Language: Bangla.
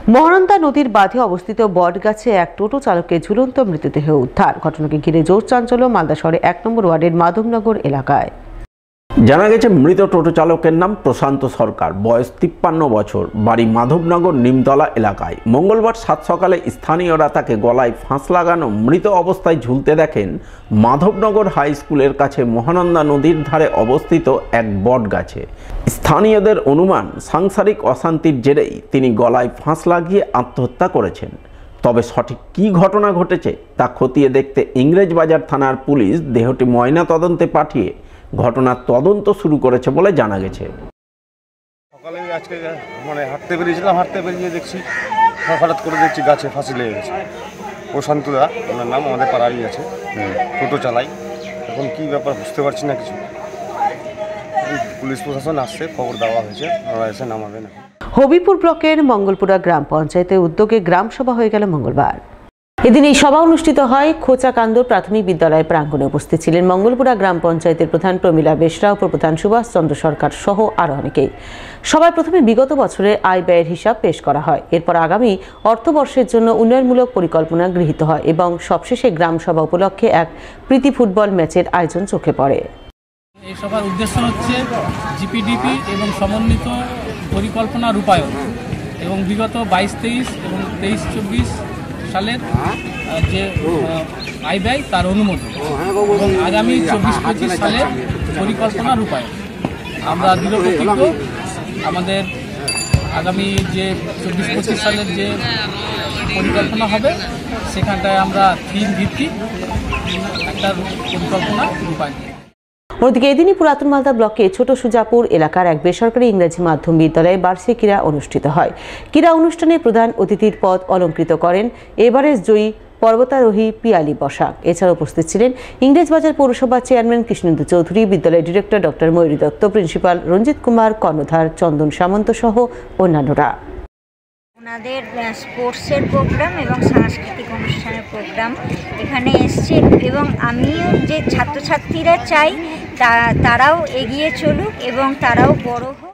মহানন্দা নদীর বাঁধে অবস্থিত বটগাছে এক টোটো চালকের ঝুলন্ত মৃতদেহ উদ্ধার। ঘটনাকে ঘিরে জোর চাঞ্চল্য মালদা শহরে ১ নম্বর ওয়ার্ডের মাধবনগর এলাকায়। জানা গেছে, মৃত টোটো চালকের নাম প্রশান্ত সরকার, বয়স ৫৩ বছর, বাড়ি মাধবনগর নিমতলা এলাকায়। মঙ্গলবার সাত সকালে স্থানীয়রা তাকে গলায় ফাঁস লাগানো মৃত অবস্থায় ঝুলতে দেখেন মাধবনগর হাই স্কুলের কাছে মহানন্দা নদীর ধারে অবস্থিত এক বটগাছে। স্থানীয়দের অনুমান, সাংসারিক অশান্তির জেরেই তিনি গলায় ফাঁস লাগিয়ে আত্মহত্যা করেছেন। তবে সঠিক কী ঘটনা ঘটেছে তা খতিয়ে দেখতে ইংরেজবাজার থানার পুলিশ দেহটি ময়না তদন্তে পাঠিয়ে ঘটনার তদন্ত শুরু করেছে বলে জানা গেছে। সকালে আজকে হাঁটতে বেরিয়েছিলাম, হাঁটতে বেরিয়ে দেখছি হঠাৎ করে দেখছি গাছে ফাঁসি লেগে গেছে। প্রশান্তদা ওনার নাম, আমাদের পাড়ারই আছে, টোটো চালাই। এখন কি ব্যাপার বুঝতে পারছি না কিছু। পুলিশ প্রশাসন আসছে, খবর দেওয়া হয়েছে, ওরা এসে নামাবে না। হবিপুর ব্লকের মঙ্গলপুরা গ্রাম পঞ্চায়েতের উদ্যোগে গ্রাম সভা হয়ে গেল মঙ্গলবার। এদিন এই সভা অনুষ্ঠিত হয় খোঁচাকান্দর প্রাথমিক বিদ্যালয় প্রাঙ্গণে। উপস্থিত ছিলেন মঙ্গলপুরা গ্রাম পঞ্চায়েতের প্রধান প্রমীলা বেশরা, উপপ্রধান সুভাষ চন্দ্র সরকার সহ আরও অনেকেই। সভায় প্রথমে বিগত বছরের আয় ব্যয়ের হিসাব পেশ করা হয়। এরপর আগামী অর্থবর্ষের জন্য উন্নয়নমূলক পরিকল্পনা গৃহীত হয় এবং সবশেষে গ্রাম সভা উপলক্ষে এক প্রীতি ফুটবল ম্যাচের আয়োজন চোখে পড়ে। এই সভার উদ্দেশ্য হচ্ছে জিপিডিপি এবং সমন্বিত পরিকল্পনা রূপায়ণ এবং বিগত ২২-২৩ এবং ২৩-২৪ সালের যে আয় ব্যয় তার অনুমোদন এবং আগামী ২৪-২৫ সালের পরিকল্পনা রূপায়ণ। আমরা দৃঢ়প্রতিজ্ঞ আমাদের আগামী যে ২৪-২৫ সালের যে পরিকল্পনা হবে সেখানটায় আমরা থিম ভিত্তিক একটা পরিকল্পনা রূপায়ণ। অন্যদিকে এদিনই পুরাতন মালদা ব্লকে ছোট সুজাপুর এলাকার এক বেসরকারি ইংরেজি মাধ্যম বিদ্যালয়ে বার্ষিক ক্রীড়া অনুষ্ঠিত হয়। ক্রীড়া অনুষ্ঠানে প্রধান অতিথির পদ অলঙ্কৃত করেন এভারেস্ট জয়ী পর্বতারোহী পিয়ালি বসাক। এছাড়া উপস্থিত ছিলেন ইংরেজবাজার পৌরসভার চেয়ারম্যান কৃষ্ণেন্দু চৌধুরী, বিদ্যালয়ের director doctor Mayuri Dutta, principal Ranjit Kumar, কর্ণধার চন্দন সামন্ত সহ অন্যান্যরা। ওনাদের স্পোর্টসের প্রোগ্রাম এবং সাংস্কৃতিক অনুষ্ঠানের প্রোগ্রাম এখানে এসছে এবং আমিও যে ছাত্রছাত্রীরা চাই তারাও এগিয়ে চলুক এবং তারাও বড় হোক।